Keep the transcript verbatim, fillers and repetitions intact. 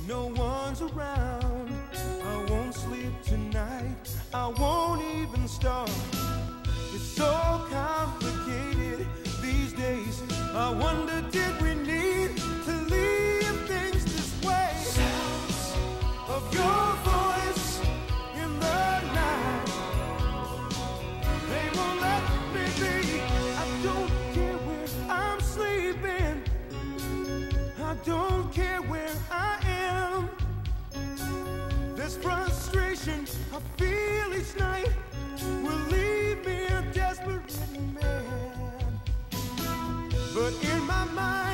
no one's around. I won't sleep tonight, I won't even start. It's so complicated these days. I wonder, did we need to leave things this way? Sounds of your voice in the night, they won't let me be. I don't care where I'm sleeping, I don't care where I am. This frustration I feel each night will leave me a desperate man. But in my mind